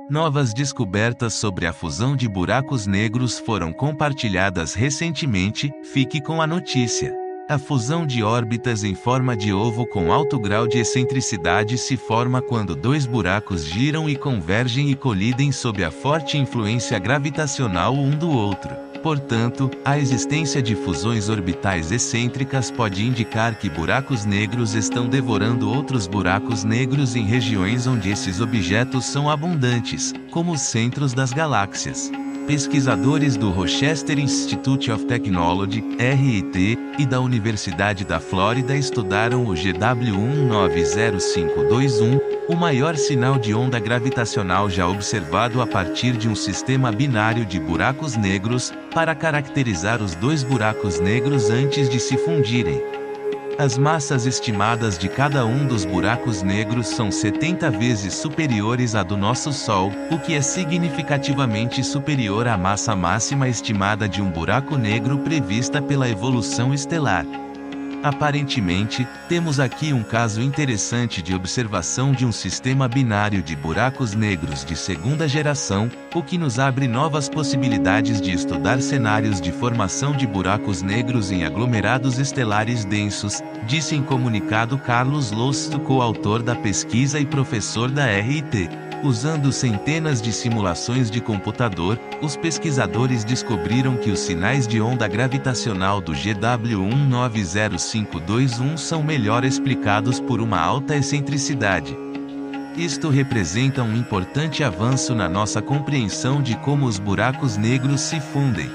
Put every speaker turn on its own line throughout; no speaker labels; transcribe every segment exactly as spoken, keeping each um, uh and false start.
Novas descobertas sobre a fusão de buracos negros foram compartilhadas recentemente. Fique com a notícia. A fusão de órbitas em forma de ovo com alto grau de excentricidade se forma quando dois buracos giram e convergem e colidem sob a forte influência gravitacional um do outro. Portanto, a existência de fusões orbitais excêntricas pode indicar que buracos negros estão devorando outros buracos negros em regiões onde esses objetos são abundantes, como os centros das galáxias. Pesquisadores do Rochester Institute of Technology, R I T, e da Universidade da Flórida estudaram o G W um nove zero cinco dois um, o maior sinal de onda gravitacional já observado a partir de um sistema binário de buracos negros, para caracterizar os dois buracos negros antes de se fundirem. As massas estimadas de cada um dos buracos negros são setenta vezes superiores à do nosso Sol, o que é significativamente superior à massa máxima estimada de um buraco negro prevista pela evolução estelar. Aparentemente, temos aqui um caso interessante de observação de um sistema binário de buracos negros de segunda geração, o que nos abre novas possibilidades de estudar cenários de formação de buracos negros em aglomerados estelares densos, disse em comunicado Carlos Losto, coautor da pesquisa e professor da R I T. Usando centenas de simulações de computador, os pesquisadores descobriram que os sinais de onda gravitacional do G W um nove zero cinco dois um são melhor explicados por uma alta excentricidade. Isto representa um importante avanço na nossa compreensão de como os buracos negros se fundem.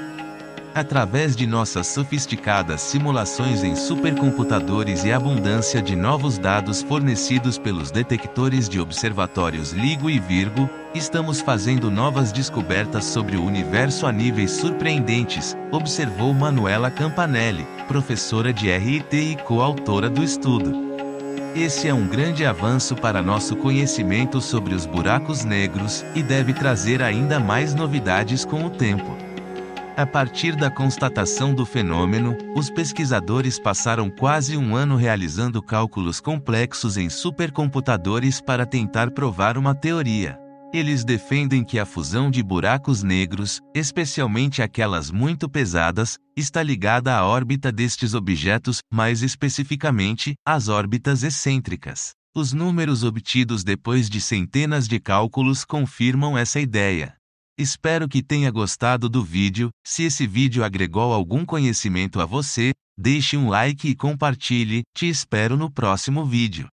Através de nossas sofisticadas simulações em supercomputadores e abundância de novos dados fornecidos pelos detectores de observatórios LIGO e Virgo, estamos fazendo novas descobertas sobre o universo a níveis surpreendentes, observou Manuela Campanelli, professora de R I T e coautora do estudo. Esse é um grande avanço para nosso conhecimento sobre os buracos negros, e deve trazer ainda mais novidades com o tempo. A partir da constatação do fenômeno, os pesquisadores passaram quase um ano realizando cálculos complexos em supercomputadores para tentar provar uma teoria. Eles defendem que a fusão de buracos negros, especialmente aquelas muito pesadas, está ligada à órbita destes objetos, mais especificamente, às órbitas excêntricas. Os números obtidos depois de centenas de cálculos confirmam essa ideia. Espero que tenha gostado do vídeo. Se esse vídeo agregou algum conhecimento a você, deixe um like e compartilhe. Te espero no próximo vídeo.